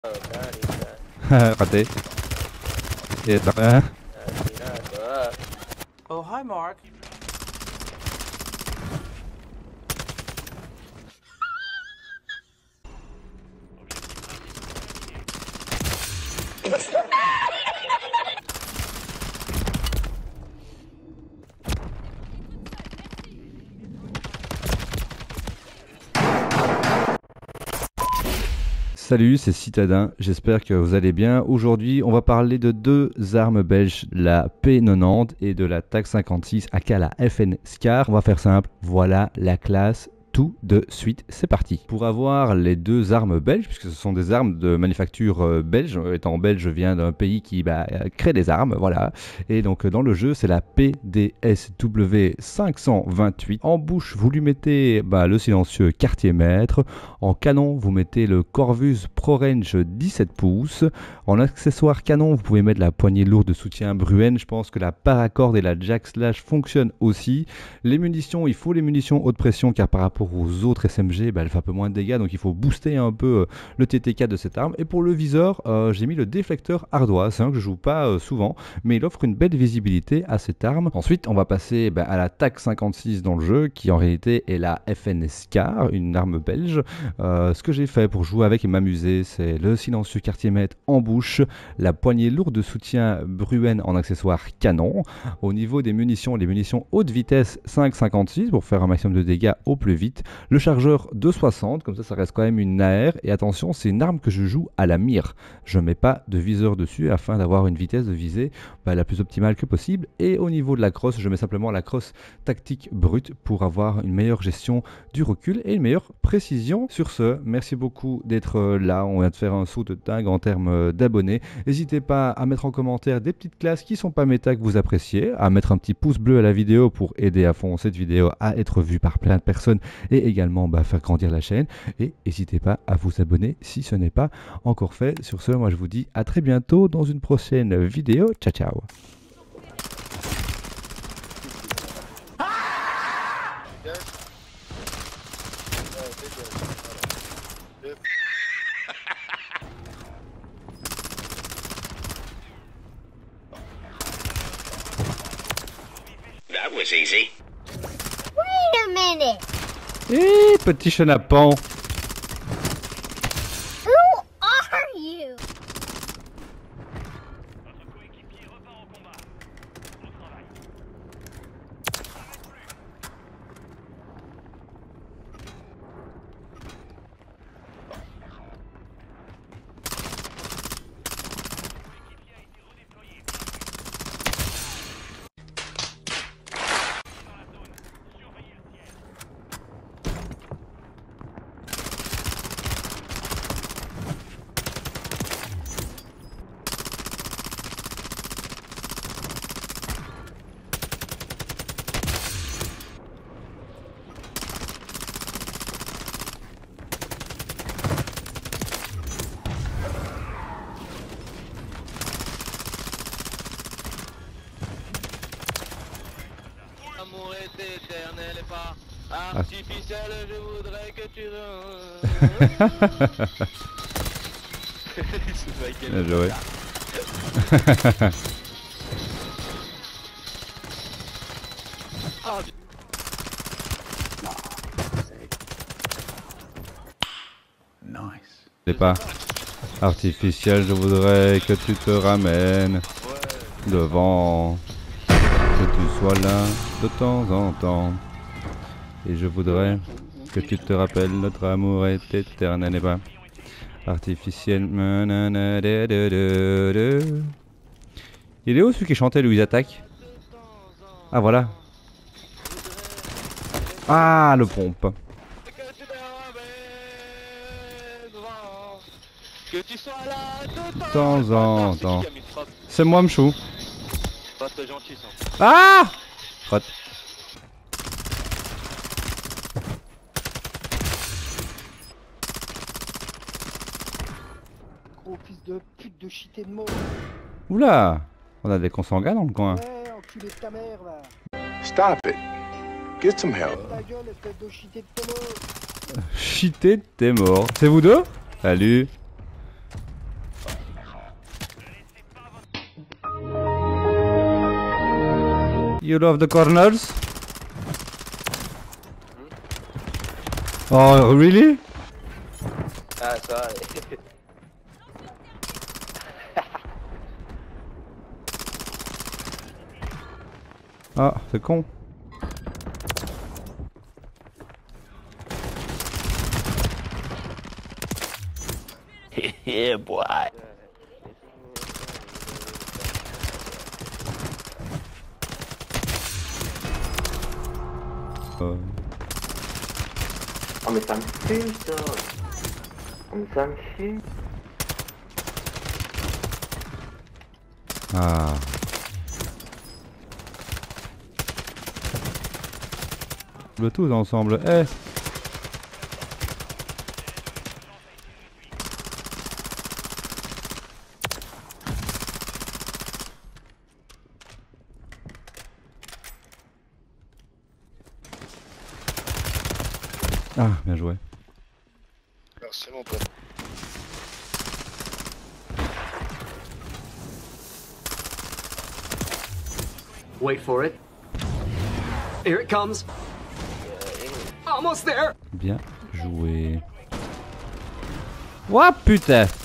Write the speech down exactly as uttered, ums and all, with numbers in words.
Raté. Et hein. Oh, hi, Mark. Salut, c'est Citadin, j'espère que vous allez bien. Aujourd'hui, on va parler de deux armes belges, la P quatre-vingt-dix et de la TAC cinquante-six aka la F N SCAR. On va faire simple, voilà la classe. Tout de suite, c'est parti. Pour avoir les deux armes belges, puisque ce sont des armes de manufacture euh, belge, étant belge, je viens d'un pays qui bah, crée des armes, voilà. Et donc dans le jeu, c'est la P D S W cinq cent vingt-huit. En bouche, vous lui mettez bah, le silencieux quartier maître. En canon, vous mettez le Corvus ProRange dix-sept pouces. En accessoire canon, vous pouvez mettre la poignée lourde de soutien Bruen. Je pense que la paracorde et la Jack Slash fonctionnent aussi. Les munitions, il faut les munitions haute pression car par rapport aux autres S M G, bah, elle fait un peu moins de dégâts, donc il faut booster un peu euh, le T T quatre de cette arme. Et pour le viseur, euh, j'ai mis le déflecteur ardoise, c'est un que je joue pas euh, souvent, mais il offre une belle visibilité à cette arme. Ensuite, on va passer bah, à la TAC cinquante-six dans le jeu, qui en réalité est la F N SCAR, une arme belge. Euh, ce que j'ai fait pour jouer avec et m'amuser, c'est le silencieux quartier maître en bouche, la poignée lourde de soutien Bruen en accessoire canon. Au niveau des munitions, les munitions haute vitesse cinq cinquante-six pour faire un maximum de dégâts au plus vite. Le chargeur deux soixante, comme ça ça reste quand même une A R, et attention, c'est une arme que je joue à la mire. Je ne mets pas de viseur dessus afin d'avoir une vitesse de visée bah, la plus optimale que possible. Et au niveau de la crosse, je mets simplement la crosse tactique brute pour avoir une meilleure gestion du recul et une meilleure précision. Sur ce, merci beaucoup d'être là. On vient de faire un saut de dingue en termes d'abonnés. N'hésitez pas à mettre en commentaire des petites classes qui sont pas méta que vous appréciez, à mettre un petit pouce bleu à la vidéo pour aider à fond cette vidéo à être vue par plein de personnes et également bah, faire grandir la chaîne. Et n'hésitez pas à vous abonner si ce n'est pas encore fait. Sur ce, moi je vous dis à très bientôt dans une prochaine vidéo. Ciao ciao. That was easy. Wait a minute! Eh, petit chenapan. Who are you? L'amour est éternel et pas artificiel, je voudrais que tu... Bien joué. Nice. C'est pas artificiel, je voudrais que tu te ramènes devant, que tu sois là de temps en temps. Et je voudrais que tu te rappelles, notre amour est éternel et pas artificiel. Il est où celui qui chantait Louise Attaque? Ah voilà. Ah le pompe. Que tu sois là De temps en temps. C'est moi Mchou. Reste gentil ça. Ah Crotte. Gros fils de pute de cheaté de mort. Oula, on a des consanguins dans le coin. Ouais, enculé de ta mère là. Stop it. Get some help. Ta gueule, espèce de cheaté de ta mort. Cheaté, t'es mort. C'est vous deux? Salut. You love the corners? Oh, really? Ah, ça. Ah, c'est con. Yeah, boy. Euh... Oh mais ça me fume ça. Oh mais ça me fume. Ah. Le tous ensemble. Eh. Ah, bien joué. Merci mon pote. Wait for it. Here it comes. Almost there. Bien joué. Ouah putain.